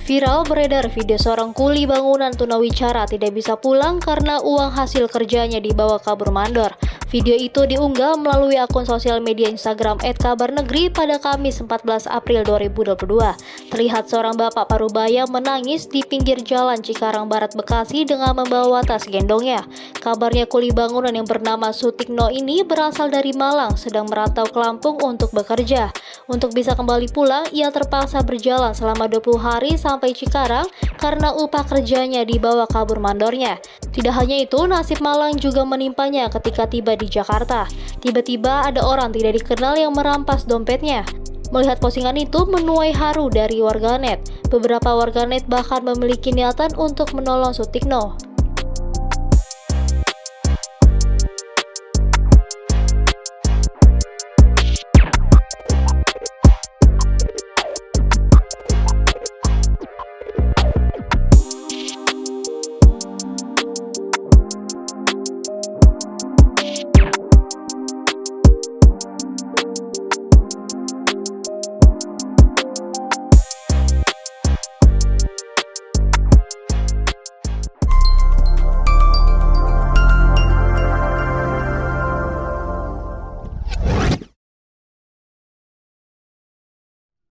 Viral beredar video seorang kuli bangunan tunawicara tidak bisa pulang karena uang hasil kerjanya dibawa kabur mandor. Video itu diunggah melalui akun sosial media Instagram @kabarnegri pada Kamis 14 April 2022. Terlihat seorang bapak parubaya menangis di pinggir jalan Cikarang Barat Bekasi dengan membawa tas gendongnya. Kabarnya kuli bangunan yang bernama Sutikno ini berasal dari Malang, sedang merantau ke Lampung untuk bekerja. Untuk bisa kembali pulang, ia terpaksa berjalan selama 20 hari sampai Cikarang karena upah kerjanya dibawa kabur mandornya. Tidak hanya itu, nasib malang juga menimpanya ketika tiba di Jakarta. Tiba-tiba ada orang tidak dikenal yang merampas dompetnya. Melihat postingan itu menuai haru dari warganet. Beberapa warganet bahkan memiliki niatan untuk menolong Sutikno.